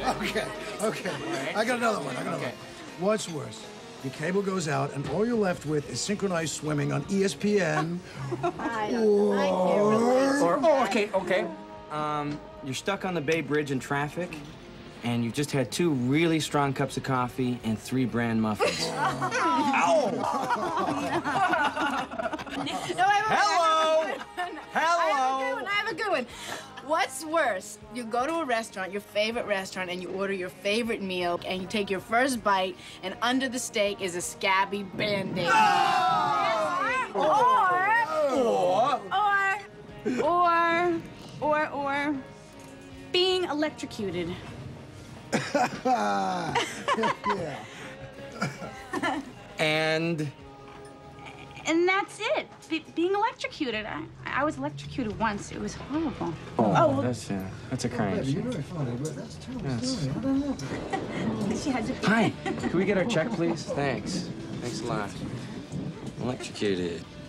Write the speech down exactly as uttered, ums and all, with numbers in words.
Okay, okay. Right. I got another one. I got another Okay. one. What's worse? Your cable goes out, and all you're left with is synchronized swimming on E S P N. I don't I can't relate to Or, that. oh, okay, okay. Um, you're stuck on the Bay Bridge in traffic, and you've just had two really strong cups of coffee and three bran muffins. No, I have a, Hello! I have a good one. Hello! I have a good one. I have a good one. What's worse? You go to a restaurant, your favorite restaurant, and you order your favorite meal, and you take your first bite, and under the steak is a scabby Band-Aid. No! Or, Or... Or, or, or being electrocuted. yeah. And... And that's it. Be being electrocuted. I, I was electrocuted once. It was horrible. Oh, Oh. that's, uh, that's a crying Baby, you're shame. very funny, but that's a terrible Yes. story. How did that happen? She had to. Hi, can we get our check, please? Thanks. Thanks a lot. Electrocuted.